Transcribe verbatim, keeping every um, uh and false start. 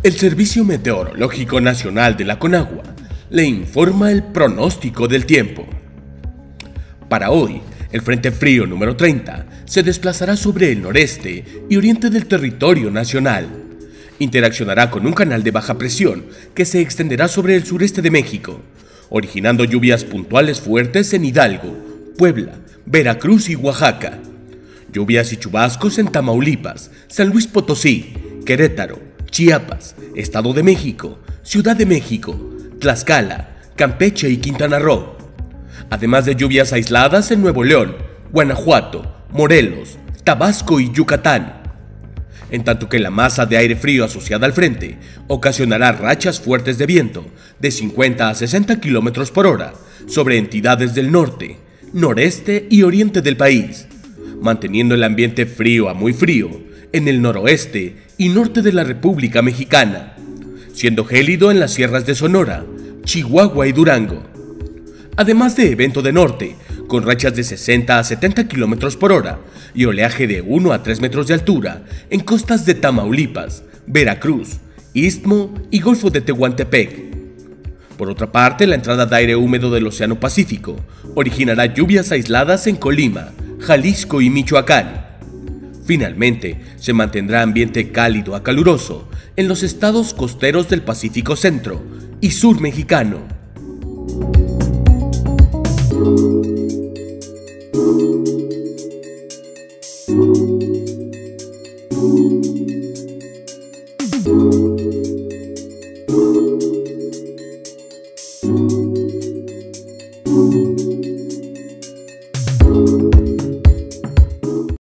El Servicio Meteorológico Nacional de la Conagua le informa el pronóstico del tiempo. Para hoy, el Frente Frío número treinta se desplazará sobre el noreste y oriente del territorio nacional. Interaccionará con un canal de baja presión que se extenderá sobre el sureste de México, originando lluvias puntuales fuertes en Hidalgo, Puebla, Veracruz y Oaxaca. Lluvias y chubascos en Tamaulipas, San Luis Potosí, Querétaro, Chiapas, Estado de México, Ciudad de México, Tlaxcala, Campeche y Quintana Roo. Además de lluvias aisladas en Nuevo León, Guanajuato, Morelos, Tabasco y Yucatán. En tanto que la masa de aire frío asociada al frente ocasionará rachas fuertes de viento de cincuenta a sesenta kilómetros por hora sobre entidades del norte, noreste y oriente del país, manteniendo el ambiente frío a muy frío en el noroeste y norte de la República Mexicana, siendo gélido en las sierras de Sonora, Chihuahua y Durango. Además de evento de norte, con rachas de sesenta a setenta kilómetros por hora y oleaje de uno a tres metros de altura en costas de Tamaulipas, Veracruz, Istmo y Golfo de Tehuantepec. Por otra parte, la entrada de aire húmedo del Océano Pacífico originará lluvias aisladas en Colima, Jalisco y Michoacán. Finalmente, se mantendrá ambiente cálido a caluroso en los estados costeros del Pacífico Centro y Sur mexicano.